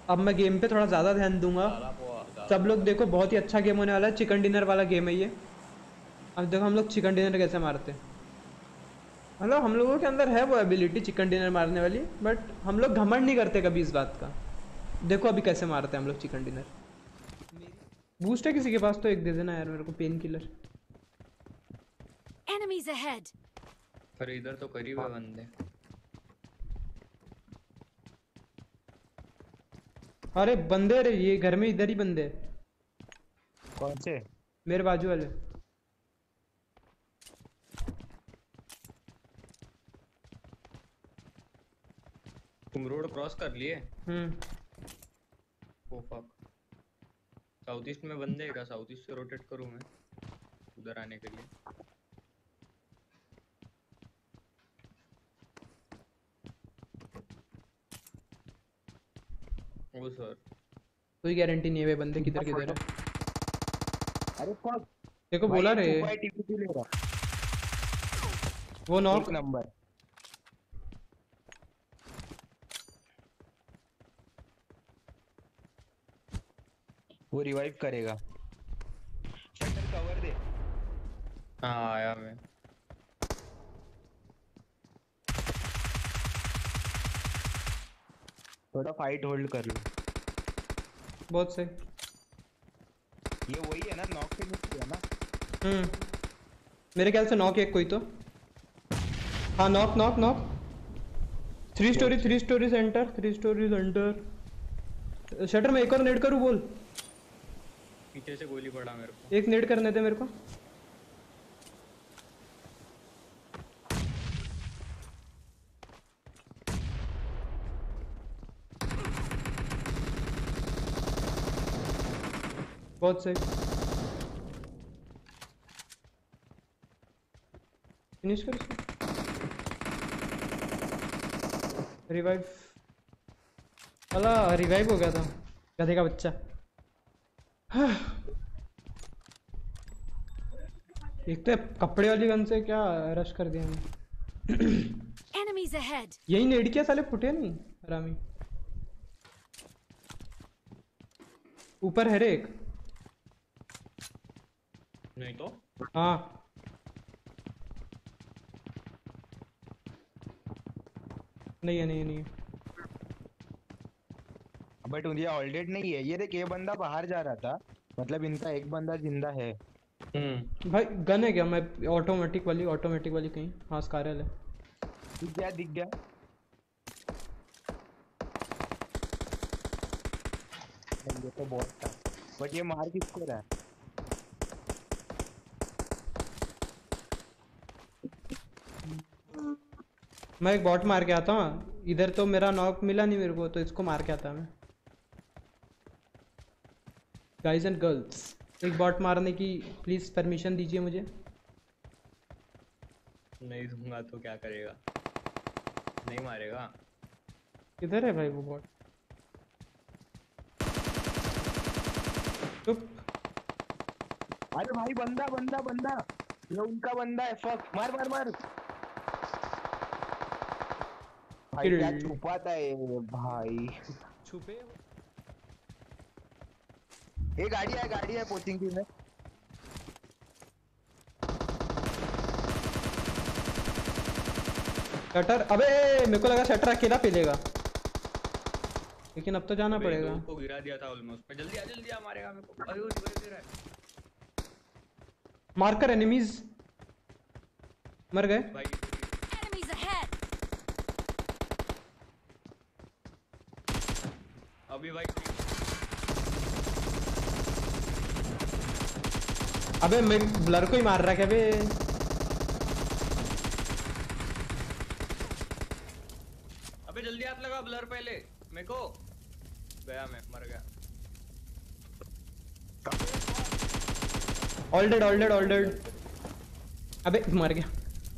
अब मैं गेम पे थोड़ा ज़्यादा ध्यान दूंगा। सब लोग देखो, बहुत ही अच्छा गेम होने वाला है, चिकन डिनर वाला गेम है ये। अब देखो हम लोग चिकन डिनर कैसे मारते हैं। मतलब हम लोगों के अंदर है वो एबिलिटी चिकन डिनर मारने वाली, बट हम लोग घमंड नहीं करते कभी इस बात का। देखो अभी कैसे मारते हैं हम लोग चिकन डिनर। बूस्ट है किसी के पास तो एक दे देना यार मेरे को, पेन किलर। Enemies ahead. पर इधर तो करीब है बंदे। अरे बंदे, रे ये घर में इधर ही बंदे हैं। कौन से? मेरे बाजू वाले। तुम रोड क्रॉस कर लिए? Oh fuck. साउथ ईस्ट में बंदे हैं क्या? साउथ ईस्ट से रोटेट करूं मैं उधर आने के लिए? ओ सर, कोई गारंटी नहीं है वे बंदे किधर किधर है। अरे फक, देखो भाई बोला ये रे, छुपा है टीपीपी ले रहा। वो एक नॉक। नंबर। वो रिवाइव करेगा। शटर कवर दे। हाँ आया मैं। थोड़ा फाइट होल्ड कर लो। बहुत सही। ये वही है ना, नॉक पे मिस किया ना? मेरे ख्याल से नॉक एक कोई तो। हाँ knock knock knock. 3 story centre, 3 story centre. Shutter में एक और नेड करूँ बोल। पीछे से गोली पड़ा मेरे को। एक नेड करने दे मेरे को। बहुत सही। फिनिश कर इसको। रिवाइव। अला रिवाइव हो गया था गधे का बच्चा। एक तो कपड़े वाली गन से क्या रश कर दिया मैंने। Enemies ahead. यही नेड किया साले, फुटे नहीं हरामी। ऊपर है रे एक। नहीं तो हाँ नहीं है, नहीं है, नहीं है। बट मुझे ऑलरेड नहीं है ये। देख ये बंदा बाहर जा रहा था, मतलब इनका एक बंदा जिंदा है। भाई गन है क्या? मैं ऑटोमेटिक वाली कहीं। हाँ स्कारल है। दिख गया दिख गया। ये तो बहुत था, बट ये मार किसको रहा है? मैं एक बॉट मार के आता हूँ इधर, तो मेरा नॉक मिला नहीं मेरे को, तो इसको मार के आता मैं। गाइज एंड गर्ल्स, एक बॉट मारने की प्लीज परमिशन दीजिए मुझे। नहीं दूंगा तो क्या करेगा? नहीं मारेगा? किधर है भाई वो बॉट? चुप। अरे भाई बंदा बंदा बंदा, ये उनका बंदा है। फक, मार मार मार। भाई क्या छुपाता है ये भाई। छुपे। ये गाड़ी है कोचिंग की में। शटर, अबे मेरे को लगा शटर अकेला पेलेगा, लेकिन अब तो जाना पड़ेगा। को गिरा दिया था ऑलमोस्ट। पे जल्दी आ मारेगा मेरे को। अरे वो गिर रहा है। मार्कर एनिमीज मर गए भाई। Enemies ahead. अभी भाई अबे मैं ब्लर को ही मार रहा है क्या बे? अबे जल्दी हाथ लगा ब्लर पहले मेरे को। गया मैं, मर गया। All dead. अबे मर गया।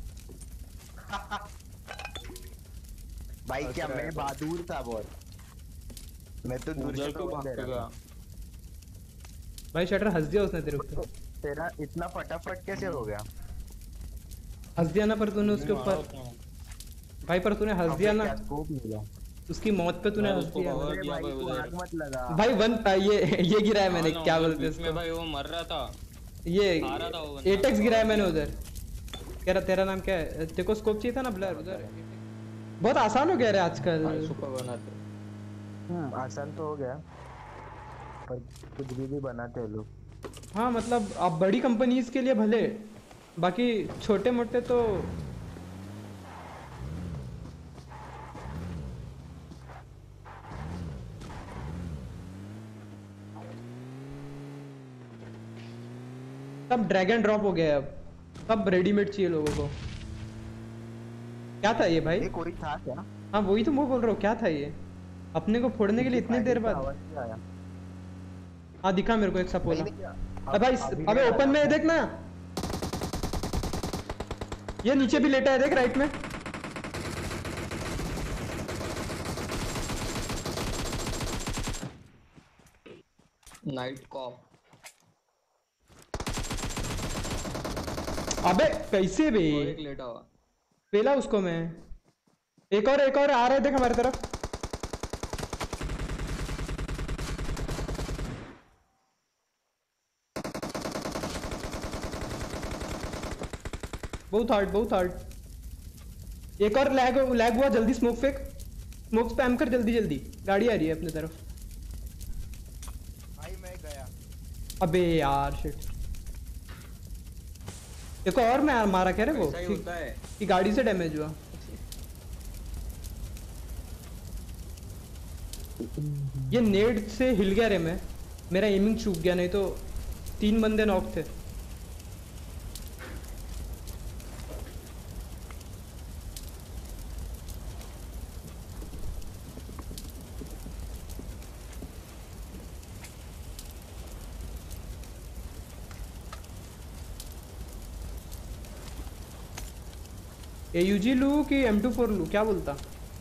भाई क्या मैं बहादुर था बहुत। मैं तो दूर से को कवर दे रहा था। भाई शटर हंस दिया उसने तेरे ऊपर। तेरा इतना फटाफट कैसे हो गया? हंस दिया ना पर तूने उसके ऊपर। भाई पर तूने हंस दिया ना। क्या स्कोप मिला? उसकी मौत पे तूने भाई हंस उसको दिया cover भाई। अरे किया भाई भाई तू उधर। आग मत लगा। भाई वन ये गिरा है मैंने, हाँ ना, क्या उधर बोलते हैं बीच में उसको, भाई वो मर रहा था। ये आ रहा था वो बंदा, एटेक्स तो गिरा है cover मैंने किया। उधर। कह रहा तेरा नाम क्या है, तेरे को स्कोप चाहिए था ना ब्लर उधर। बहुत आसान हो गया रे आजकल। भाई सुपर बनाते। आसान तो हो गया, पर कुछ भी बनाते हैं लोग। हाँ मतलब आप बड़ी कंपनीज के लिए भले, बाकी छोटे मोटे तो सब ड्रैग एंड ड्रॉप हो गया है अब, सब रेडीमेड चाहिए लोगों को। क्या था ये भाई? ये कोई था क्या? हाँ वही तो मैं बोल रहा हूँ, क्या था ये अपने को फोड़ने के लिए इतनी देर बाद? आवाज नहीं आया। हाँ दिखा मेरे को एक सपोला। नहीं, अब भाई अभी अबे नहीं ओपन में आया। है, देख ना, ये नीचे भी लेटा है, देख राइट में। Night cop. अबे कैसे बे? और एक लेटा हुआ। पेला उसको मैं। एक और आ रहा है, देख हमारी तरफ। बहुत हार्ड। एक और लैग लैग हुआ, जल्दी स्मोक फेंक, स्मोक स्पैम कर जल्दी जल्दी, गाड़ी आ रही है अपनी तरफ। भाई मैं गया। अबे यार शिट। देखो और मैं मारा क्या रे वो ऐसा ही होता है। कि गाड़ी से डैमेज हुआ। ये नेड से हिल गया रे मैं, मेरा एमिंग चूक गया, नहीं तो 3 बंदे नॉक थे। AUG लूँ कि M24 लूँ, क्या बोलता?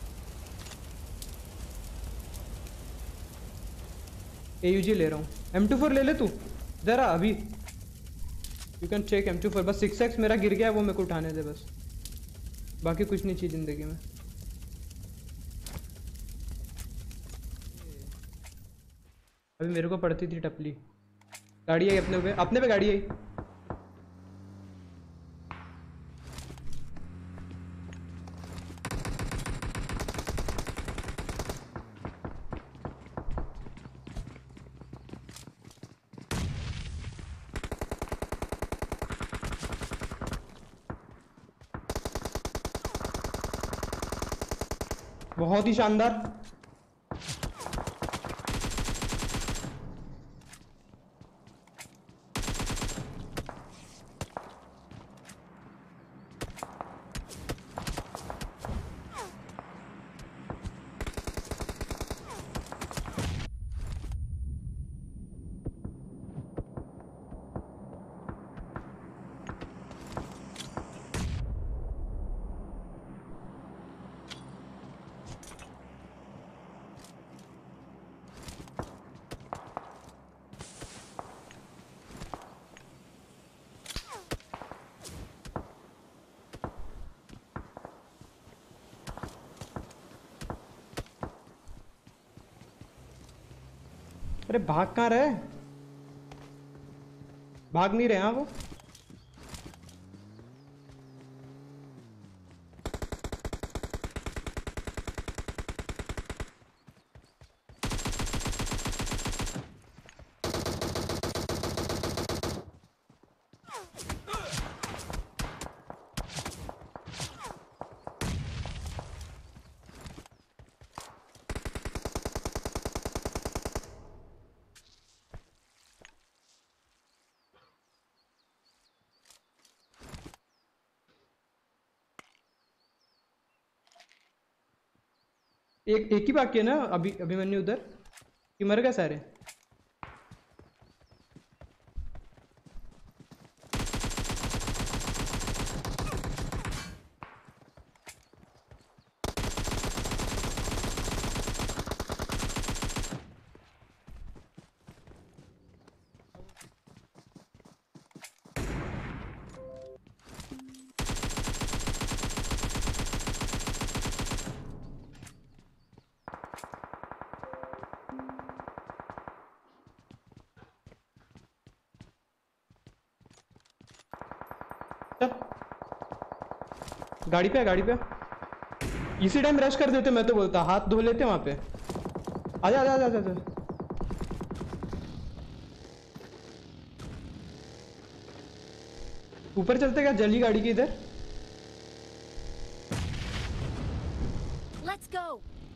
AUG ले रहा हूँ, M24 ले ले तू जरा अभी। यू कैन चेक M24, बस 6x मेरा गिर गया है, वो मेरे को उठाने दे बस, बाकी कुछ नहीं चाहिए जिंदगी में। अभी मेरे को पड़ती थी टपली। गाड़ी आई अपने पे गाड़ी आई। बहुत ही शानदार। अरे भाग कहाँ रहे? भाग नहीं रहे हाँ वो। एक ही बाकी है ना अभी, अभिमन्यु उधर कि मर गए सारे? गाड़ी पे है, गाड़ी पे। इसी टाइम रश कर देते, मैं तो बोलता हाथ धो लेते वहां पे। आजा आजा आजा आजा। ऊपर चलते क्या, जली गाड़ी की इधर। Let's go.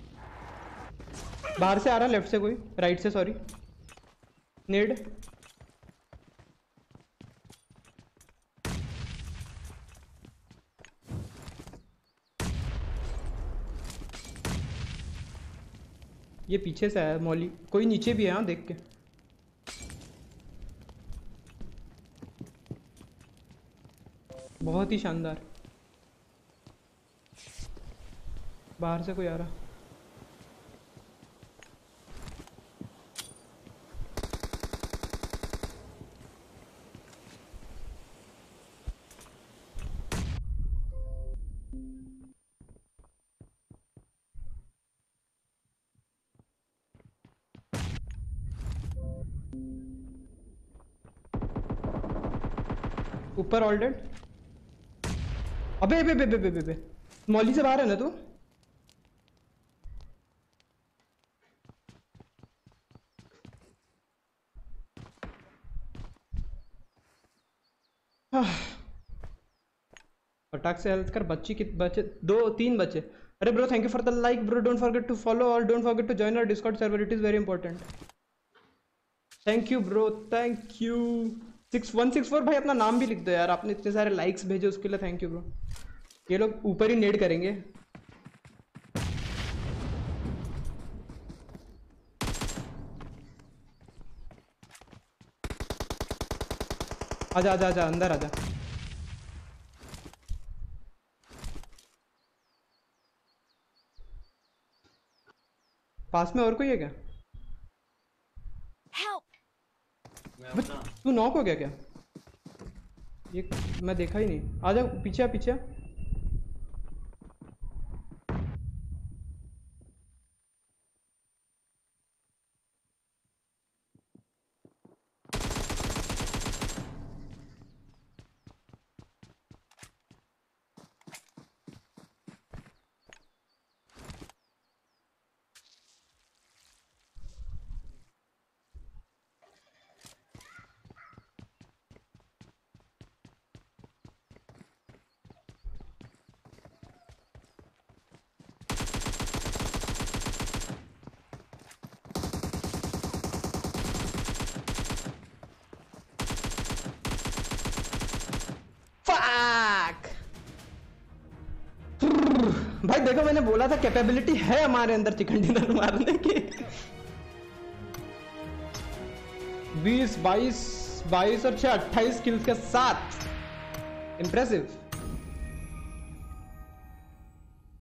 बाहर से आ रहा, लेफ्ट से कोई, राइट से सॉरी। नेड। ये पीछे से आया मौली, कोई नीचे भी है। हाँ देख के। बहुत ही शानदार। बाहर से कोई आ रहा। ऊपर ऑल डेड। अबे बे बे बे बे बे बे मौली से बाहर है ना तू। फटाक से हेल्थ कर। बच्ची कितने बचे? 2-3 बचे। अरे bro thank you for the like bro, don't forget to follow और don't forget to join our discord server, it is very important. Thank you bro, thank you. 6164 भाई अपना नाम भी लिख दो यार, आपने इतने सारे लाइक्स भेजे उसके लिए थैंक यू ब्रो। ये लोग ऊपर ही नेड करेंगे। आजा आजा आजा अंदर आजा। पास में और कोई है क्या? Help. मैं अपना तू नॉक हो गया क्या? ये मैं देखा ही नहीं। आजा पीछे आ, पीछे आ। Fuck! भाई देखो मैंने बोला था कैपेबिलिटी है हमारे अंदर चिकन डिनर मारने की। 20 22 22 और 6 28 किल्स के साथ। इम्प्रेसिव।